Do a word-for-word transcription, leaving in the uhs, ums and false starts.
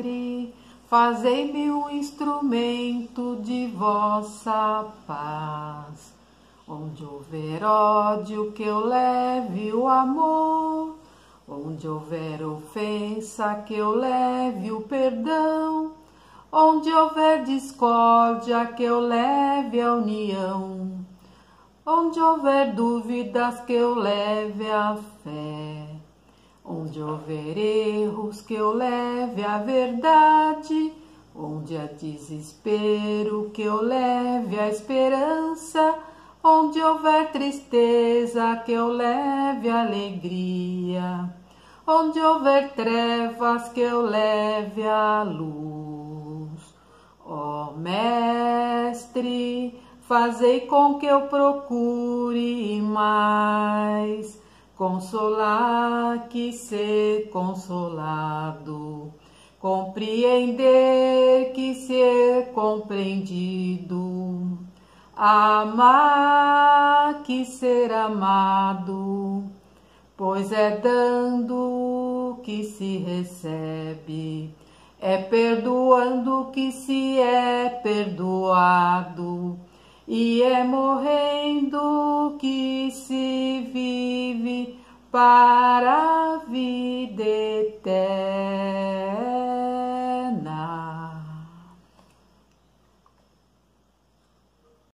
Mestre, fazei-me um instrumento de vossa paz. Onde houver ódio, que eu leve o amor. Onde houver ofensa, que eu leve o perdão. Onde houver discórdia, que eu leve a união. Onde houver dúvidas, que eu leve a fé. Onde houver erros, que eu leve a verdade. Onde há desespero, que eu leve a esperança. Onde houver tristeza, que eu leve a alegria. Onde houver trevas, que eu leve a luz. Ó Mestre, fazei com que eu procure mais consolar que ser consolado, compreender que ser compreendido, amar que ser amado, pois é dando que se recebe, é perdoando que se é perdoado, e é morrendo que se vive para a vida eterna.